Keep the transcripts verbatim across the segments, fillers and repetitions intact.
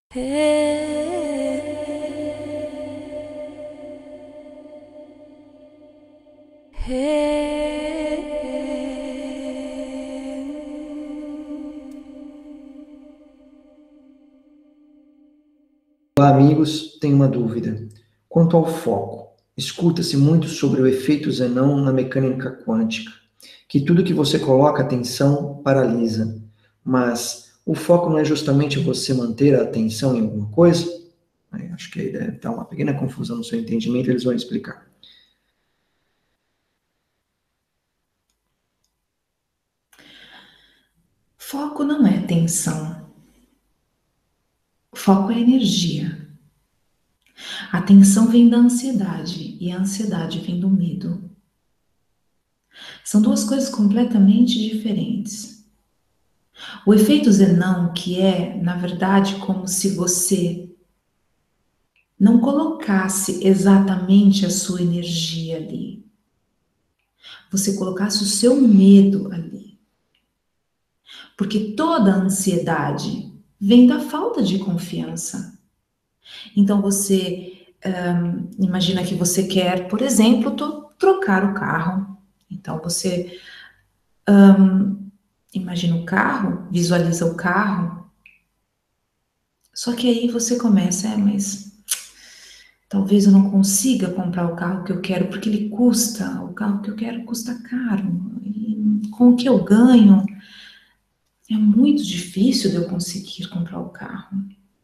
Olá, amigos, tenho uma dúvida. Quanto ao foco, escuta-se muito sobre o efeito Zenon na mecânica quântica, que tudo que você coloca atenção paralisa. Mas o foco não é justamente você manter a atenção em alguma coisa? Aí, acho que aí deve estar uma pequena confusão no seu entendimento, eles vão explicar. Foco não é tensão. Foco é energia. A tensão vem da ansiedade e a ansiedade vem do medo. São duas coisas completamente diferentes. O efeito Zenon, que é, na verdade, como se você não colocasse exatamente a sua energia ali. Você colocasse o seu medo ali. Porque toda ansiedade vem da falta de confiança. Então você um, imagina que você quer, por exemplo, trocar o carro. Então você um, imagina o carro, visualiza o carro. Só que aí você começa, é, mas talvez eu não consiga comprar o carro que eu quero, porque ele custa, o carro que eu quero custa caro. E com o que eu ganho, é muito difícil de eu conseguir comprar o carro.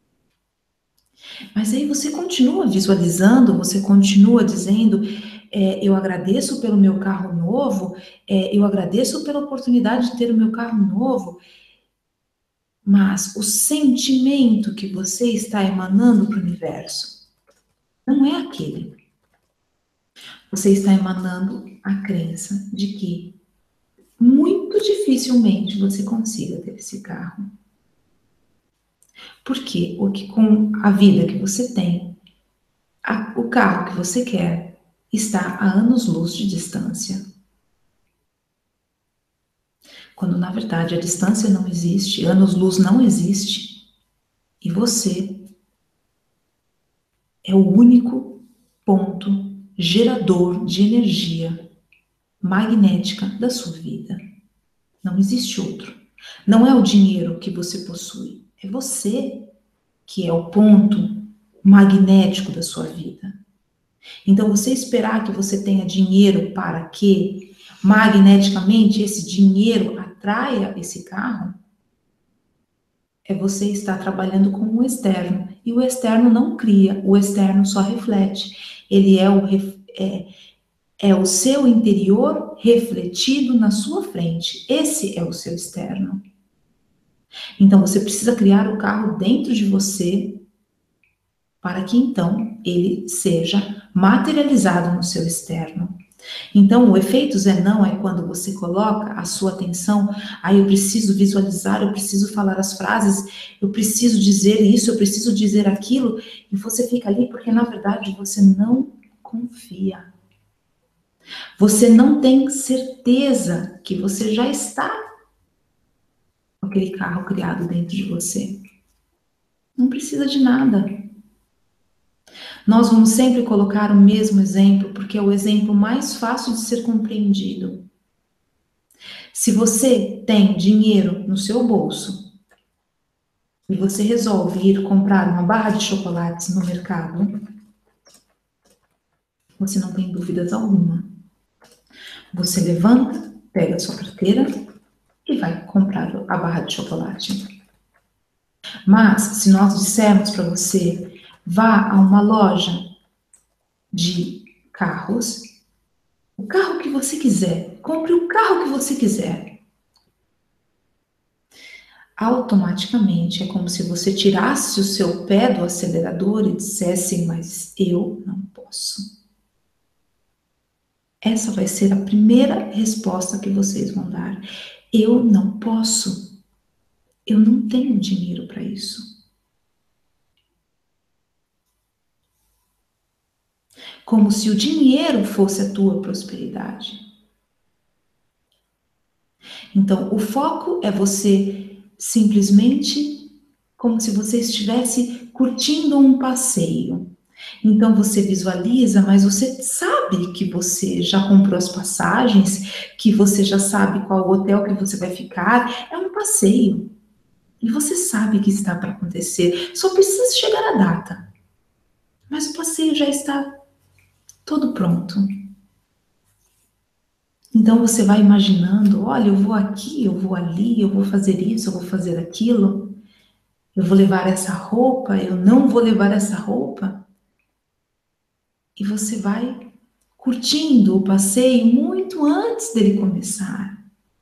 Mas aí você continua visualizando, você continua dizendo, é, eu agradeço pelo meu carro novo, é, eu agradeço pela oportunidade de ter o meu carro novo, mas o sentimento que você está emanando para o universo não é aquele. Você está emanando a crença de que muito dificilmente você consiga ter esse carro. Porque o que com a vida que você tem, a, o carro que você quer, está a anos-luz de distância. Quando na verdade a distância não existe, anos-luz não existe, e você é o único ponto gerador de energia magnética da sua vida. Não existe outro. Não é o dinheiro que você possui, é você que é o ponto magnético da sua vida. Então, você esperar que você tenha dinheiro para que magneticamente esse dinheiro atraia esse carro, é você estar trabalhando com o externo. E o externo não cria, o externo só reflete. Ele é o, é, é o seu interior refletido na sua frente. Esse é o seu externo. Então, você precisa criar o carro dentro de você para que então ele seja materializado no seu externo. Então, o efeito Zenão é quando você coloca a sua atenção, aí eu preciso visualizar, eu preciso falar as frases, eu preciso dizer isso, eu preciso dizer aquilo, e você fica ali porque, na verdade, você não confia. Você não tem certeza que você já está com aquele carro criado dentro de você. Não precisa de nada. Nós vamos sempre colocar o mesmo exemplo, porque é o exemplo mais fácil de ser compreendido. Se você tem dinheiro no seu bolso e você resolve ir comprar uma barra de chocolates no mercado, você não tem dúvidas alguma. Você levanta, pega a sua carteira e vai comprar a barra de chocolate. Mas se nós dissermos para você, vá a uma loja de carros, o carro que você quiser, compre o carro que você quiser. Automaticamente é como se você tirasse o seu pé do acelerador e dissesse, mas eu não posso. Essa vai ser a primeira resposta que vocês vão dar. Eu não posso. Eu não tenho dinheiro para isso. Como se o dinheiro fosse a tua prosperidade. Então, o foco é você simplesmente como se você estivesse curtindo um passeio. Então você visualiza, mas você sabe que você já comprou as passagens, que você já sabe qual hotel que você vai ficar. É um passeio. E você sabe que está para acontecer. Só precisa chegar a data. Mas o passeio já está todo pronto. Então você vai imaginando, olha, eu vou aqui, eu vou ali, eu vou fazer isso, eu vou fazer aquilo. Eu vou levar essa roupa, eu não vou levar essa roupa. E você vai curtindo o passeio muito antes dele começar.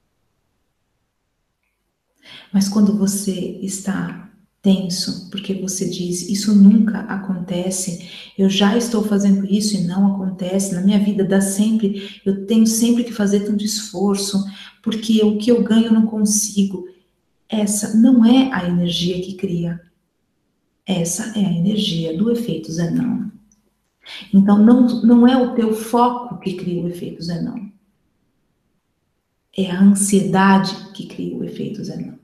Mas quando você está tenso, porque você diz, isso nunca acontece, eu já estou fazendo isso e não acontece, na minha vida dá sempre, eu tenho sempre que fazer tanto esforço, porque o que eu ganho eu não consigo. Essa não é a energia que cria. Essa é a energia do efeito Zenão. Então, não, não é o teu foco que cria o efeito Zenão. É a ansiedade que cria o efeito Zenão.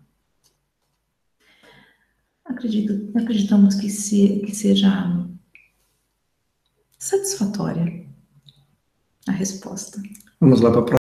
Acredito, acreditamos que, se, que seja satisfatória a resposta. Vamos lá para a